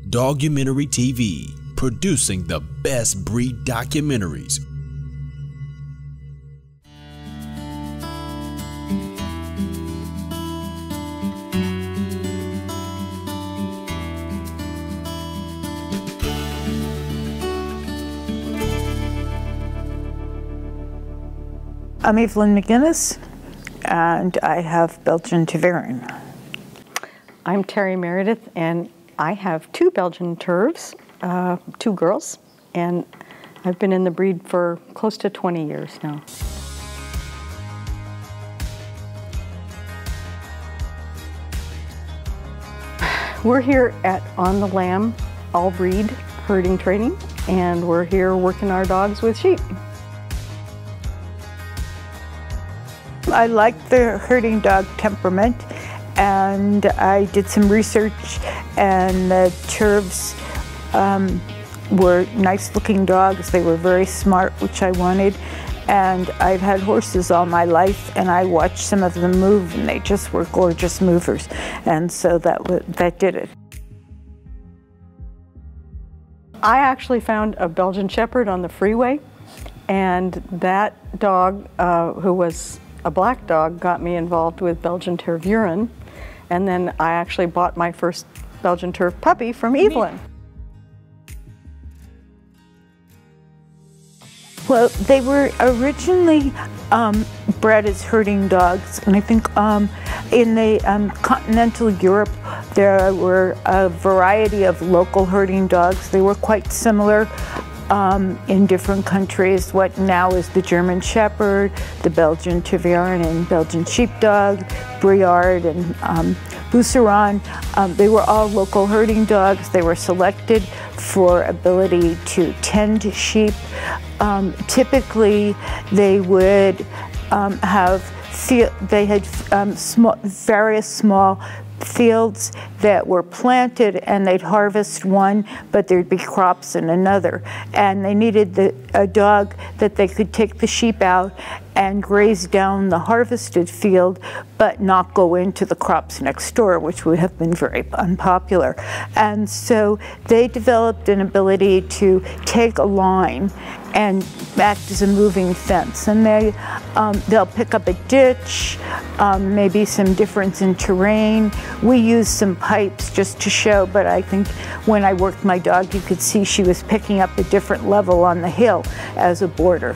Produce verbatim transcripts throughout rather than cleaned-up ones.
Dogumentary T V, producing the best breed documentaries. I'm Evelyn McGinnis, and I have Belgian Tervuren. I'm Terry Meredith, and I have two Belgian Tervs, uh, two girls, and I've been in the breed for close to twenty years now. We're here at On the Lamb all breed herding training, and we're here working our dogs with sheep. I like the herding dog temperament, and I did some research, and the Tervs um, were nice looking dogs. They were very smart, which I wanted, and I've had horses all my life, and I watched some of them move, and they just were gorgeous movers, and so that, that did it. I actually found a Belgian Shepherd on the freeway, and that dog, uh, who was a black dog, got me involved with Belgian Tervuren, and then I actually bought my first Belgian Terv puppy from Evelyn. Well, they were originally um, bred as herding dogs, and I think um, in the um, continental Europe there were a variety of local herding dogs. They were quite similar Um, in different countries. What now is the German Shepherd, the Belgian Tervuren, and Belgian Sheepdog, Briard, and um, Buceron. Um, they were all local herding dogs. They were selected for ability to tend sheep. Um, typically, they would um, have they had um, small, various small fields that were planted, and they'd harvest one, but there'd be crops in another. And they needed the, a dog that they could take the sheep out and graze down the harvested field, but not go into the crops next door, which would have been very unpopular. And so they developed an ability to take a line and act as a moving fence. And they, um, they'll pick up a ditch, um, maybe some difference in terrain. We used some pipes just to show, but I think when I worked my dog, you could see she was picking up a different level on the hill as a border.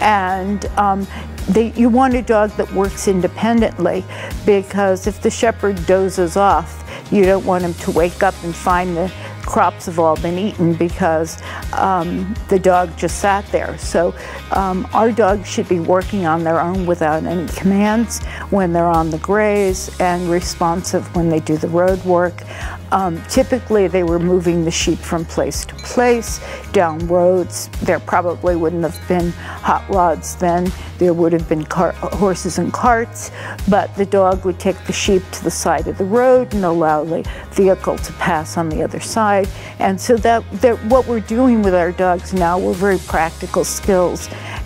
And um, they, you want a dog that works independently, because if the shepherd dozes off, you don't want him to wake up and find the crops have all been eaten because um, the dog just sat there. So um, our dogs should be working on their own without any commands when they're on the graze, and responsive when they do the road work. Um, typically they were moving the sheep from place to place, down roads. There probably wouldn't have been hot rods then. There would have been car horses and carts, but the dog would take the sheep to the side of the road and allow the vehicle to pass on the other side. And so that, that what we're doing with our dogs now, we're very practical skills.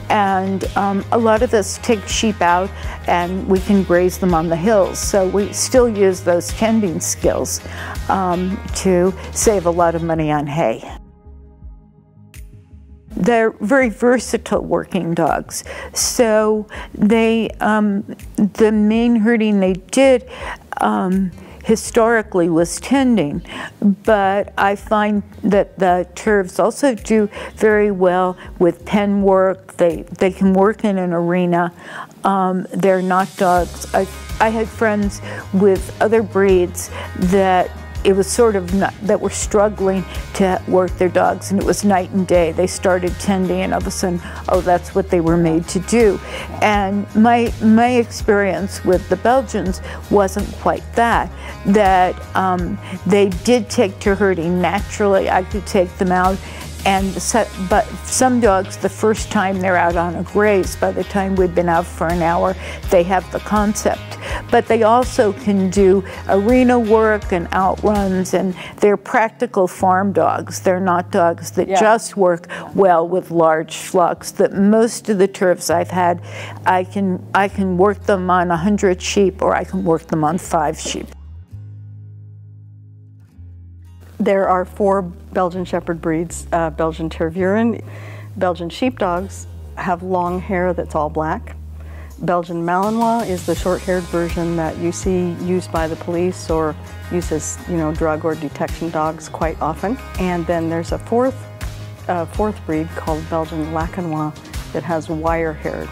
And um, a lot of us take sheep out and we can graze them on the hills. So we still use those tending skills um, to save a lot of money on hay. They're very versatile working dogs. So they, um, the main herding they did um, historically was tending, but I find that the Tervs also do very well with pen work. They, they can work in an arena. Um, they're not dogs. I, I had friends with other breeds that it was sort of not, that were struggling to work their dogs, and it was night and day. They started tending, and all of a sudden, oh, that's what they were made to do. And my my experience with the Belgians wasn't quite that. That um, they did take to herding naturally. I could take them out. And so, but some dogs, the first time they're out on a graze, by the time we've been out for an hour, they have the concept. But they also can do arena work and outruns, and they're practical farm dogs. They're not dogs that yeah. just work well with large flocks. That most of the Tervs I've had, I can I can work them on a hundred sheep, or I can work them on five sheep. There are four Belgian Shepherd breeds. Uh, Belgian Tervuren, Belgian sheepdogs have long hair that's all black. Belgian Malinois is the short-haired version that you see used by the police or used as, you know, drug or detection dogs quite often. And then there's a fourth, uh, fourth breed called Belgian Lacanois that has wire hair.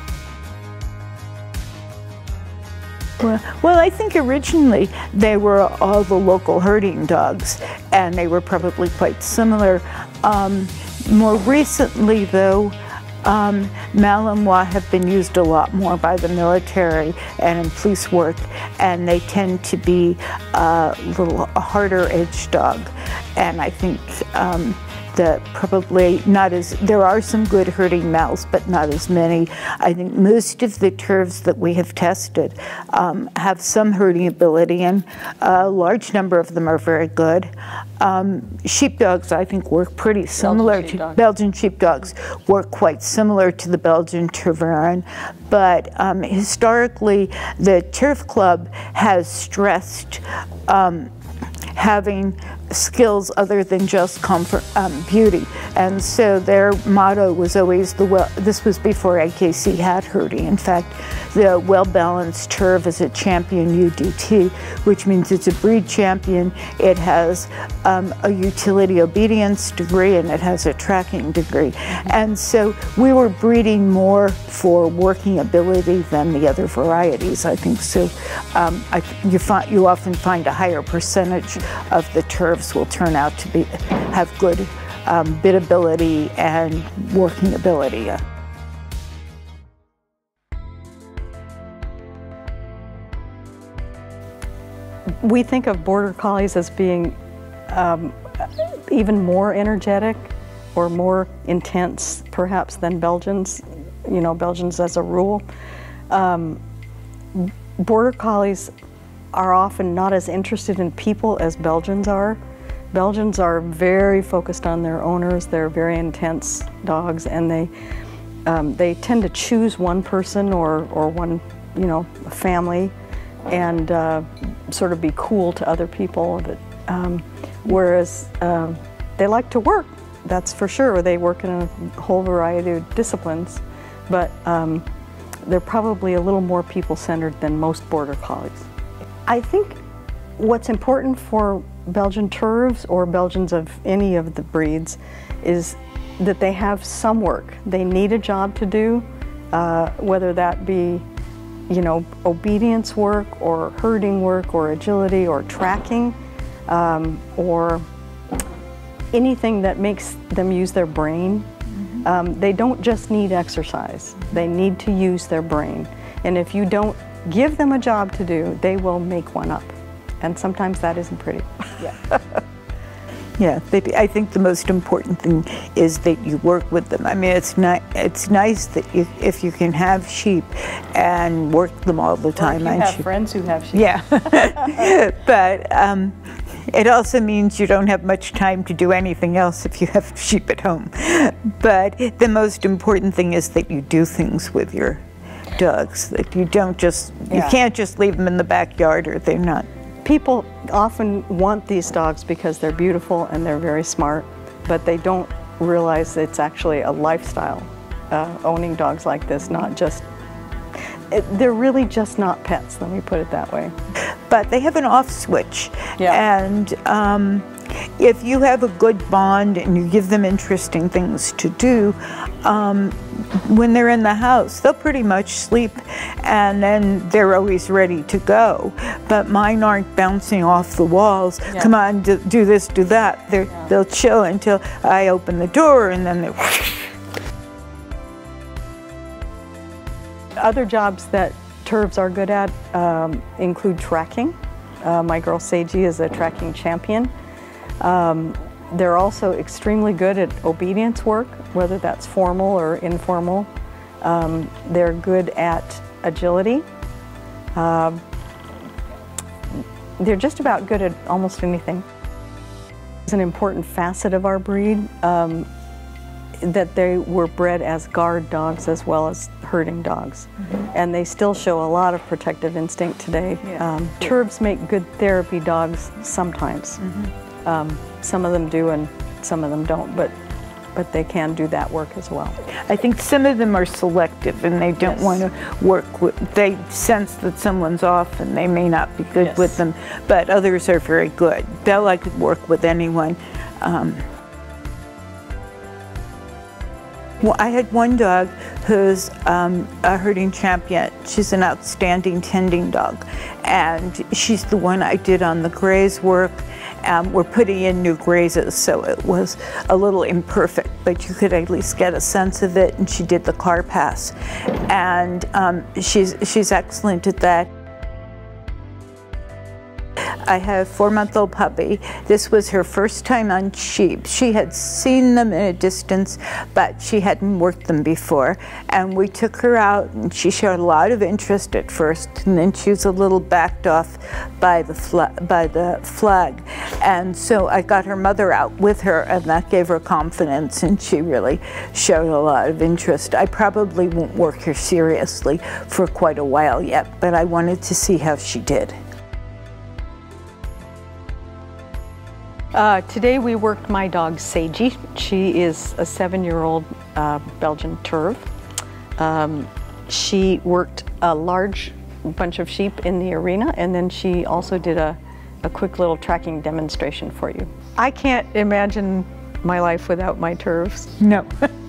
Well, well, I think originally they were all the local herding dogs, and they were probably quite similar. Um, more recently, though, um, Malinois have been used a lot more by the military and in police work, and they tend to be a little a harder edged dog. And I think um, that probably not as, there are some good herding males, but not as many. I think most of the Tervs that we have tested um, have some herding ability, and a large number of them are very good. Um, sheepdogs, I think, work pretty similar Belgian to sheepdog. Belgian sheepdogs, work quite similar to the Belgian Tervuren, but um, historically the Turf Club has stressed um, having skills other than just comfort, um, beauty. And so their motto was always the well, this was before A K C had herding. In fact, the well-balanced Terv is a champion U D T, which means it's a breed champion. It has um, a utility obedience degree and it has a tracking degree. Mm-hmm. And so we were breeding more for working ability than the other varieties, I think. So um, I, you, find, you often find a higher percentage of the Tervs will turn out to be have good um, bidability and working ability. We think of Border Collies as being um, even more energetic or more intense, perhaps, than Belgians. You know, Belgians as a rule. Um, Border Collies are often not as interested in people as Belgians are. Belgians are very focused on their owners. They're very intense dogs, and they um, they tend to choose one person or or one you know family, and uh, sort of be cool to other people. But, um, whereas um, they like to work, that's for sure. They work in a whole variety of disciplines, but um, they're probably a little more people-centered than most Border Collies. I think what's important for Belgian Tervs or Belgians of any of the breeds is that they have some work. They need a job to do, uh, whether that be, you know, obedience work or herding work or agility or tracking, um, or anything that makes them use their brain. Mm-hmm. um, they don't just need exercise. They need to use their brain. And if you don't give them a job to do, they will make one up. And sometimes that isn't pretty. Yeah. Yeah, but I think the most important thing is that you work with them. I mean, it's not, it's nice that you, if you can have sheep and work them all the time. Or if you have sheep. friends who have sheep. Yeah, but um, it also means you don't have much time to do anything else if you have sheep at home. But the most important thing is that you do things with your dogs, that you don't just, Yeah. you can't just leave them in the backyard or they're not. People often want these dogs because they're beautiful and they're very smart, but they don't realize it's actually a lifestyle, uh, owning dogs like this, not just, it, they're really just not pets, let me put it that way. But they have an off switch. Yeah. And um, if you have a good bond and you give them interesting things to do, um, when they're in the house, they'll pretty much sleep and then they're always ready to go. But mine aren't bouncing off the walls. Yeah. Come on, do, do this, do that. They're, yeah. They'll chill until I open the door and then they're... Other jobs that Tervs are good at um, include tracking. Uh, my girl Seiji is a tracking champion. Um, they're also extremely good at obedience work, whether that's formal or informal. Um, they're good at agility. Uh, they're just about good at almost anything. It's an important facet of our breed um, that they were bred as guard dogs as well as herding dogs. Mm-hmm. And they still show a lot of protective instinct today. Yeah. Um, Tervs make good therapy dogs sometimes. Mm-hmm. Um, some of them do and some of them don't, but but they can do that work as well. I think some of them are selective and they don't Yes. want to work with, they sense that someone's off and they may not be good Yes. with them, but others are very good. Bella could work with anyone. Um, well, I had one dog who's um, a herding champion. She's an outstanding tending dog, and she's the one I did on the graze work. Um, we're putting in new grazes, so it was a little imperfect, but you could at least get a sense of it, and she did the car pass. And um, she's, she's excellent at that. I have a four-month-old puppy. This was her first time on sheep. She had seen them in a distance, but she hadn't worked them before. And we took her out, and she showed a lot of interest at first, and then she was a little backed off by the, fla by the flag. And so I got her mother out with her, and that gave her confidence, and she really showed a lot of interest. I probably won't work her seriously for quite a while yet, but I wanted to see how she did. Uh, today we worked my dog Sagey. She is a seven-year-old uh, Belgian Terv. Um, she worked a large bunch of sheep in the arena, and then she also did a, a quick little tracking demonstration for you. I can't imagine my life without my Tervs. No.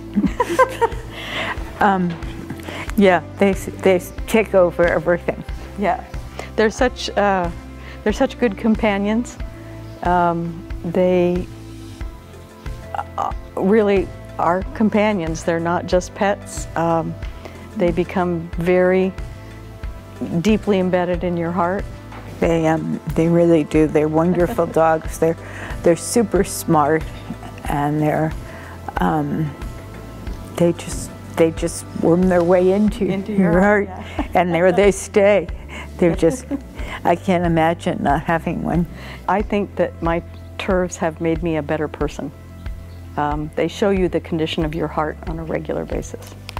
um, yeah, they, they take over everything. Yeah, they're such, uh, they're such good companions. Um, they uh, really are companions. They're not just pets. Um, they become very deeply embedded in your heart. They, um, they really do. They're wonderful dogs. They're, they're super smart, and they're, um, they just, they just worm their way into, Into your, your heart, heart, yeah. and there they stay. They're just, I can't imagine not having one. I think that my Tervs have made me a better person. Um, they show you the condition of your heart on a regular basis.